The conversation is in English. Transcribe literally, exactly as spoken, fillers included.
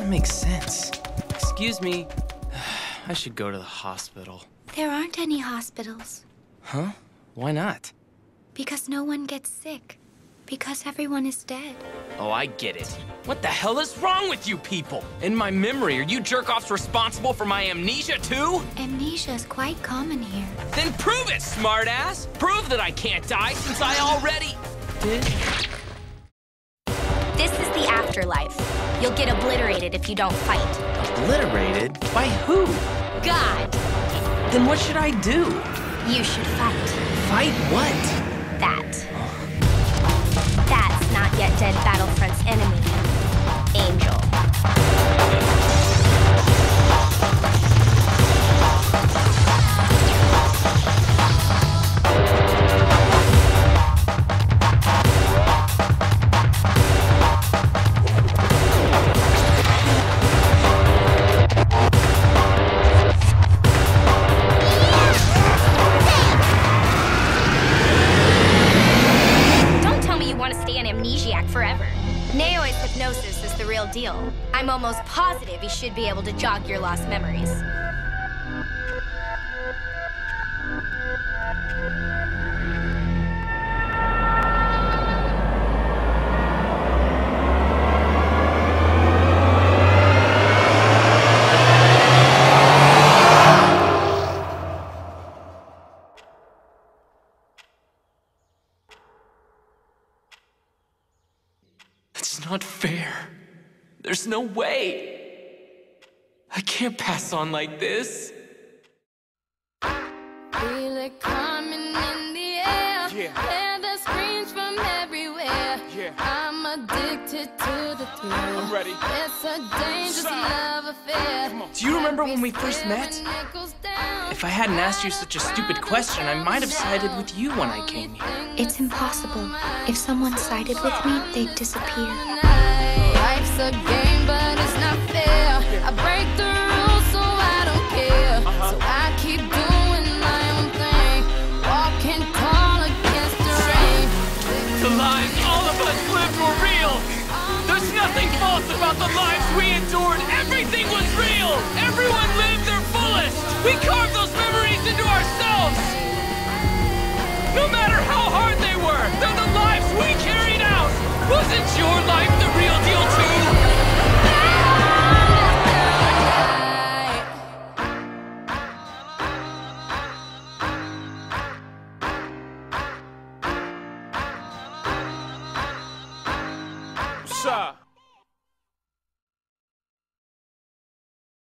makes sense. Excuse me. I should go to the hospital. There aren't any hospitals. Huh? Why not? Because no one gets sick. Because everyone is dead. Oh, I get it. What the hell is wrong with you people? In my memory, are you jerk-offs responsible for my amnesia too? Amnesia is quite common here. Then prove it, smartass! Prove that I can't die since I already did. This is the afterlife. You'll get obliterated if you don't fight. Obliterated? By who? God! Then what should I do? You should fight. Fight what? That. That's not yet dead Battlefront's enemy. Angel. Forever. Neo's hypnosis is the real deal. I'm almost positive he should be able to jog your lost memories. It's not fair. There's no way. I can't pass on like this. Feel it coming in the air. Yeah. Hear the screams from everywhere. Yeah. I'm addicted to the thrill. I'm ready. It's a dangerous Side. love affair. Do you remember when we first met? If I hadn't asked you such a stupid question, I might have sided with you when I came here. It's impossible. If someone sided with me, they'd disappear. Life's a game, but it's not fair. I break the rules, so I don't care. So I keep doing my own thing, walking tall against the rain. The lives all of us lived were real. There's nothing false about the lives we endured. Everything was real. Everyone lived their fullest. We carved those memories into ourselves. No matter how hard they were, they're the lives we carried out. Wasn't your life the real deal too? Sir.